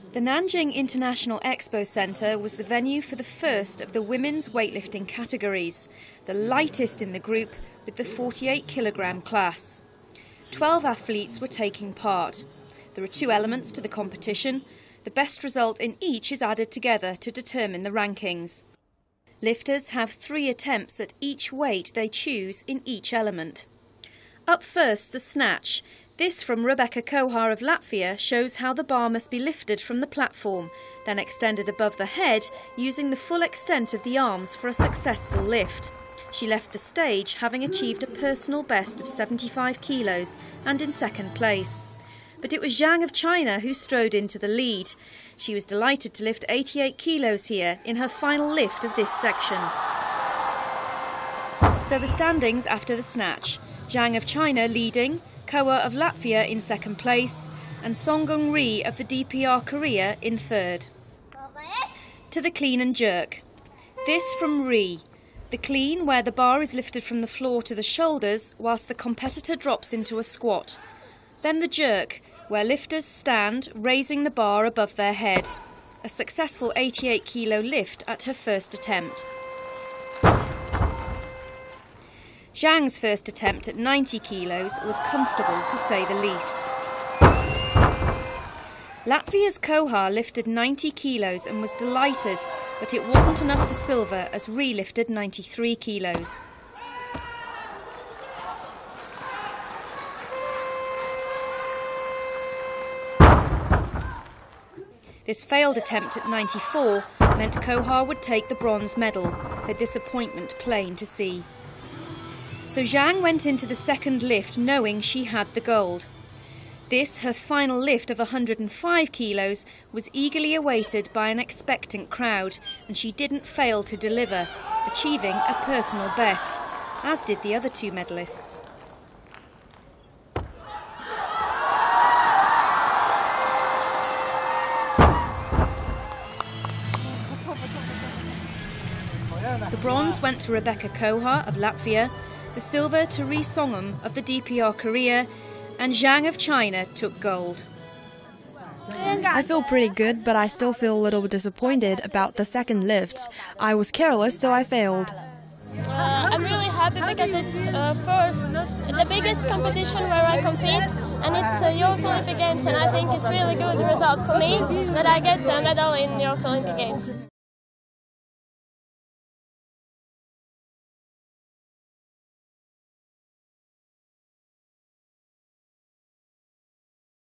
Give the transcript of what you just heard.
The Nanjing International Expo Centre was the venue for the first of the women's weightlifting categories, the lightest in the group with the 48 kilogram class. 12 athletes were taking part. There are 2 elements to the competition. The best result in each is added together to determine the rankings. Lifters have 3 attempts at each weight they choose in each element. Up first, the snatch. This from Rebecca Kohar of Latvia shows how the bar must be lifted from the platform, then extended above the head using the full extent of the arms for a successful lift. She left the stage having achieved a personal best of 75 kilos and in second place. But it was Zhang of China who strode into the lead. She was delighted to lift 88 kilos here in her final lift of this section. So the standings after the snatch. Zhang of China leading, Koa of Latvia in second place, and Songung Ri of the DPR Korea in third. To the clean and jerk. This from Ri. The clean, where the bar is lifted from the floor to the shoulders whilst the competitor drops into a squat. Then the jerk, where lifters stand, raising the bar above their head. A successful 88 kilo lift at her first attempt. Zhang's first attempt at 90 kilos was comfortable, to say the least. Latvia's Kohar lifted 90 kilos and was delighted, but it wasn't enough for silver as Ri lifted 93 kilos. This failed attempt at 94 meant Kohar would take the bronze medal, her disappointment plain to see. So Zhang went into the second lift knowing she had the gold. This, her final lift of 105 kilos, was eagerly awaited by an expectant crowd, and she didn't fail to deliver, achieving a personal best, as did the other 2 medalists. The bronze went to Rebecca Kohar of Latvia, the silver to Ri Songung of the DPR Korea, and Zhang of China took gold. I feel pretty good, but I still feel a little bit disappointed about the second lift. I was careless, so I failed. I'm really happy because it's the biggest competition where I compete, and it's Youth Olympic Games, and I think it's really good result for me that I get the medal in Youth Olympic Games.